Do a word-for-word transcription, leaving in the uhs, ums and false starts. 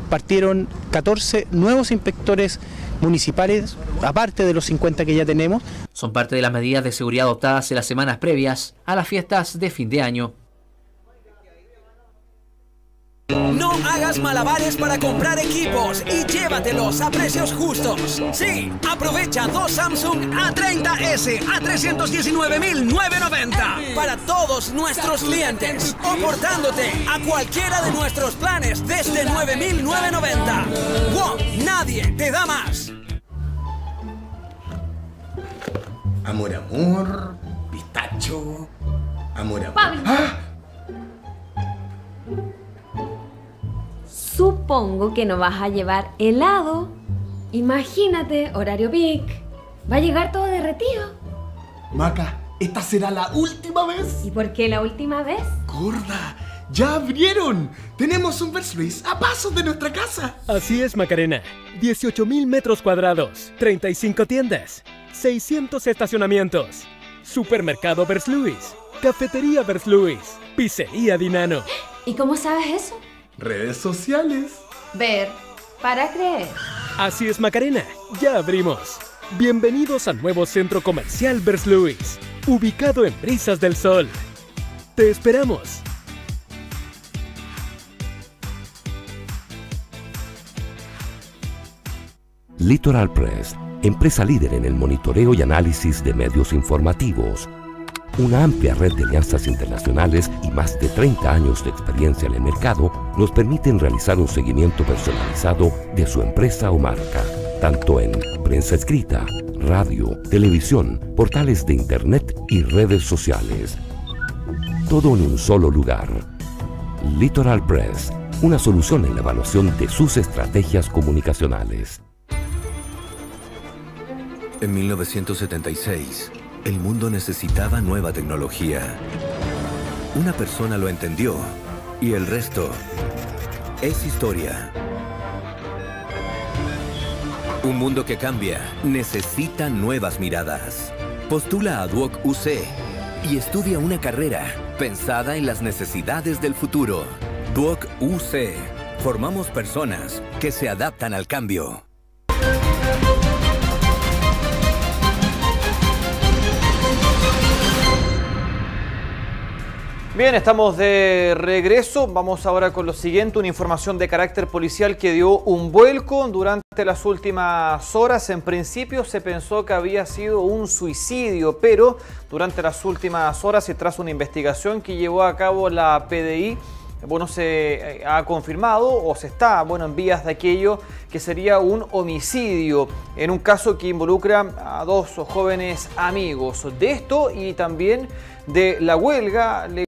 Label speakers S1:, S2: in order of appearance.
S1: partieron catorce nuevos inspectores municipales, aparte de los cincuenta que ya tenemos.
S2: Son parte de las medidas de seguridad adoptadas en las semanas previas a las fiestas de fin de año.
S3: No hagas malabares para comprar equipos y llévatelos a precios justos. Sí, aprovecha dos Samsung A treinta ese a trescientos diecinueve mil novecientos noventa para todos nuestros clientes, o portándote a cualquiera de nuestros planes desde nueve mil novecientos noventa. ¡Wow! Nadie te da más.
S4: Amor, amor, pistacho, amor, amor.
S5: Pablo.
S4: ¡Ah!
S5: Supongo que no vas a llevar helado. Imagínate, horario peak. Va a llegar todo derretido.
S4: Maca, esta será la última vez.
S5: ¿Y por qué la última vez?
S4: Gorda, ya abrieron. Tenemos un Versluis a pasos de nuestra casa.
S6: Así es, Macarena. dieciocho mil metros cuadrados, treinta y cinco tiendas, seiscientos estacionamientos, supermercado Versluis, cafetería Versluis, pizzería Dinano.
S5: ¿Y cómo sabes eso?
S4: Redes sociales.
S5: Ver para creer.
S6: Así es, Macarena. Ya abrimos. Bienvenidos al nuevo centro comercial Versluis, ubicado en Brisas del Sol. Te esperamos.
S7: Litoral Press, empresa líder en el monitoreo y análisis de medios informativos. Una amplia red de alianzas internacionales y más de treinta años de experiencia en el mercado nos permiten realizar un seguimiento personalizado de su empresa o marca, tanto en prensa escrita, radio, televisión, portales de internet y redes sociales. Todo en un solo lugar. Litoral Press, una solución en la evaluación de sus estrategias comunicacionales.
S8: En mil novecientos setenta y seis, el mundo necesitaba nueva tecnología. Una persona lo entendió y el resto es historia. Un mundo que cambia necesita nuevas miradas. Postula a Duoc U C y estudia una carrera pensada en las necesidades del futuro. Duoc U C. Formamos personas que se adaptan al cambio.
S9: Bien, estamos de regreso. Vamos ahora con lo siguiente, una información de carácter policial que dio un vuelco durante las últimas horas. En principio se pensó que había sido un suicidio, pero durante las últimas horas y tras una investigación que llevó a cabo la P D I, bueno, se ha confirmado o se está, bueno, en vías de aquello que sería un homicidio en un caso que involucra a dos jóvenes amigos. De esto y también de la huelga